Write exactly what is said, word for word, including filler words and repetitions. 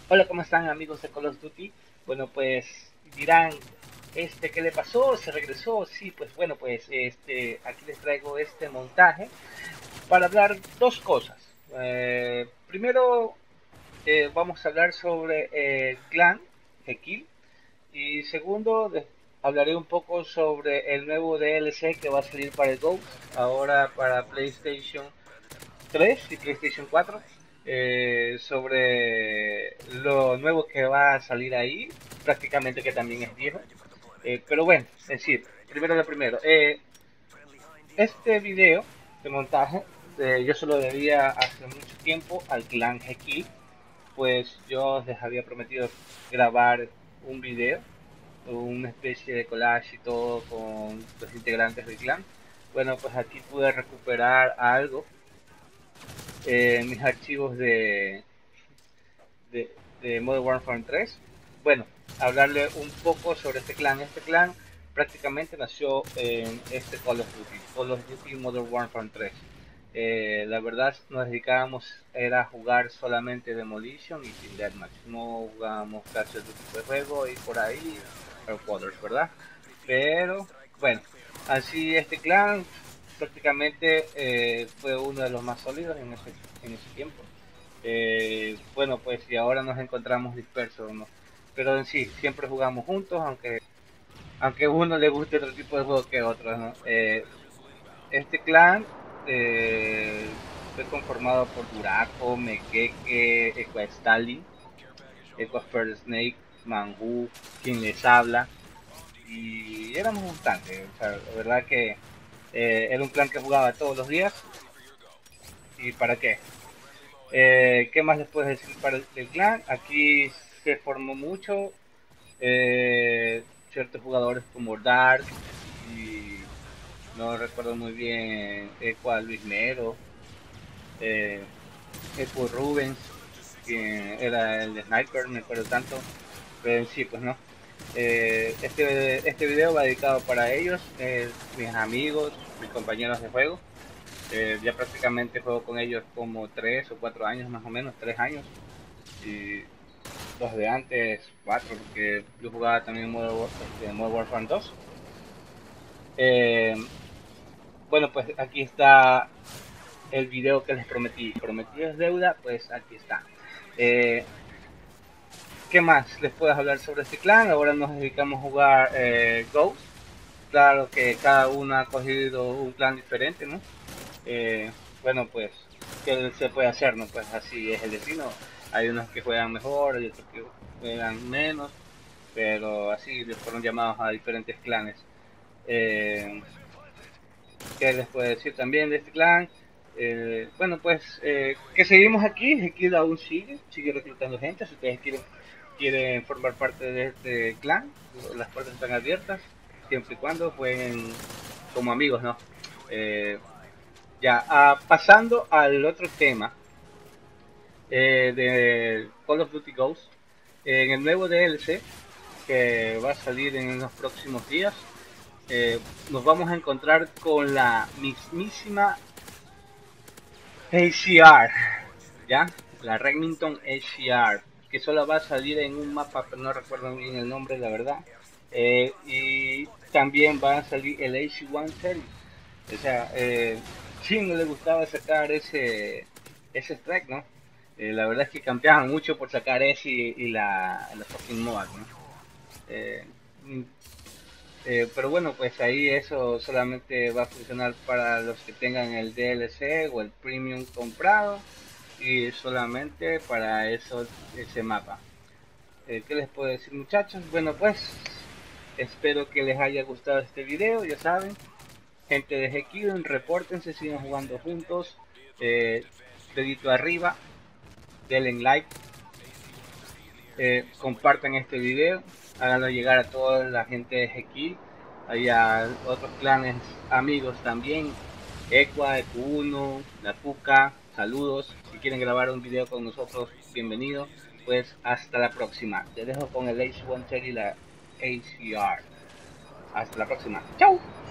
Hola, ¿cómo están amigos de Call of Duty? Bueno, pues dirán, este, ¿qué le pasó? ¿Se regresó? Sí, pues bueno, pues este, aquí les traigo este montaje para hablar dos cosas. Eh, primero, eh, vamos a hablar sobre el clan Jekyll y segundo, de- hablaré un poco sobre el nuevo D L C que va a salir para el Ghost, ahora para PlayStation tres y PlayStation cuatro, eh, sobre lo nuevo que va a salir ahí, prácticamente que también es viejo. Eh, pero bueno, es decir, primero lo primero. Eh, este video de montaje eh, yo se lo debía hace mucho tiempo al clan Jekyll, pues yo les había prometido grabar un video, una especie de collage y todo con los integrantes del clan. Bueno, pues aquí pude recuperar algo eh, mis archivos de, de, de Modern Warfare tres. Bueno, hablarle un poco sobre este clan. Este clan prácticamente nació en este Call of Duty, Call of Duty Modern Warfare tres. Eh, la verdad nos dedicábamos era a jugar solamente Demolition y Team Deathmatch. No jugábamos casi otro tipo de juego y por ahí Headquarters, ¿verdad? Pero bueno, así este clan prácticamente eh, fue uno de los más sólidos en ese, en ese tiempo. Eh, bueno, pues y ahora nos encontramos dispersos, ¿no? Pero en sí, siempre jugamos juntos, aunque aunque a uno le guste otro tipo de juego que otro, ¿no? Eh, este clan eh, fue conformado por Duraco, Mequeque, Equa Stalin, Equa First Snake, Manhu, quien les habla, y éramos bastantes, o sea, la verdad que eh, era un clan que jugaba todos los días, y para qué. Eh, ¿Qué más les puedo decir para el, el clan? Aquí se formó mucho, eh, ciertos jugadores como Dark y no recuerdo muy bien Equa Luis Mero, eh, Equa Rubens, que era el de Sniper, no me acuerdo tanto, pero en sí, pues no. Eh, este, este video va dedicado para ellos, eh, mis amigos, mis compañeros de juego. Eh, ya prácticamente juego con ellos como tres o cuatro años más o menos, tres años. Y los de antes, cuatro, porque yo jugaba también en Modern, War, este, Modern Warfare dos. Eh, bueno, pues aquí está el video que les prometí. Prometí es deuda, pues aquí está. Eh, ¿Qué más les puedo hablar sobre este clan? Ahora nos dedicamos a jugar eh, Ghost. Claro que cada uno ha cogido un clan diferente, ¿no? Eh, bueno, pues, ¿qué se puede hacer? No, pues así es el destino. Hay unos que juegan mejor, hay otros que juegan menos, pero así les fueron llamados a diferentes clanes. Eh, ¿Qué les puedo decir también de este clan? Eh, bueno, pues eh, que seguimos aquí, Jekyll aún sigue, sigue reclutando gente. Si ustedes quieren, quieren formar parte de este clan, las puertas están abiertas, siempre y cuando jueguen como amigos, ¿no? Eh, ya, ah, pasando al otro tema eh, de Call of Duty Ghost, en el nuevo D L C que va a salir en los próximos días, eh, nos vamos a encontrar con la mismísima A C R, ¿ya? La Remington A C R, que solo va a salir en un mapa, pero no recuerdo bien el nombre, la verdad. Eh, y también va a salir el A C uno Series. O sea, eh, sí no le gustaba sacar ese, ese strike, ¿no? Eh, la verdad es que campeaban mucho por sacar ese y, y la, la fucking Moab, ¿no? Eh, eh, pero bueno, pues ahí eso solamente va a funcionar para los que tengan el D L C o el Premium comprado y solamente para eso, ese mapa. Eh, ¿Qué les puedo decir, muchachos? Bueno, pues espero que les haya gustado este video, ya saben. Gente de Jekyll, repórtense, sigan jugando juntos. Eh, dedito arriba, denle like, eh, compartan este video, háganlo llegar a toda la gente de Jekyll, hay a otros clanes amigos también, Equa, Eq uno, La Puca, saludos. Si quieren grabar un video con nosotros, bienvenido. Pues hasta la próxima. Te dejo con el Ace One y la A C R. Hasta la próxima. Chau.